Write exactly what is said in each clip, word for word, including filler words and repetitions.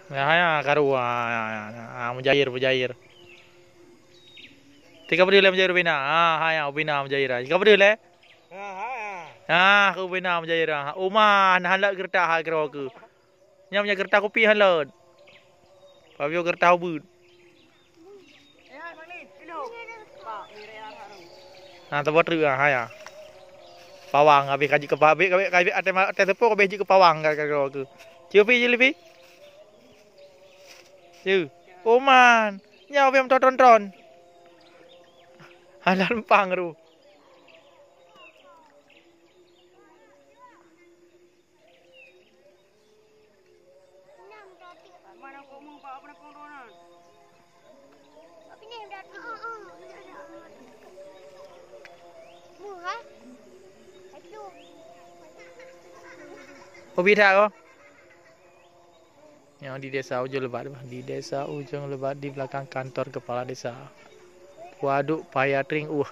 Ya, ya, karu, ah, ah, mujair, mujair. Tiga beri le mujair bina, ah, ya, bina mujair. Tiga beri le, ah, aku bina mujair. Uma, nah halak gerta ha kero aku. Nyam nya gerta kopi halak. Pabio gerta ubud. Nah, tebot ru ah, ya. Pawang, habis kaji ke pabik, habis kaji ate ate tepo habis ke pawang kero aku. Ciupi je lebih. Ciu. Oman, nya obem tonton. Halan pang ru. Mana kau mau apa apa pengoronan? Tapi ni dah tu. Murah. Itu. Hobi tak kau? Yang di desa Ujung Lebat, di desa Ujung Lebat di belakang kantor kepala desa. Waduk Payatring, uh.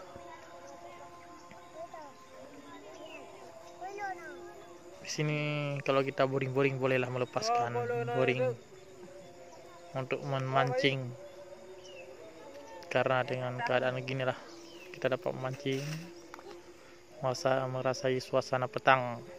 Di sini kalau kita boring-boring bolehlah melepaskan boring untuk memancing. Karena dengan keadaan beginilah kita dapat memancing, masa merasai suasana petang.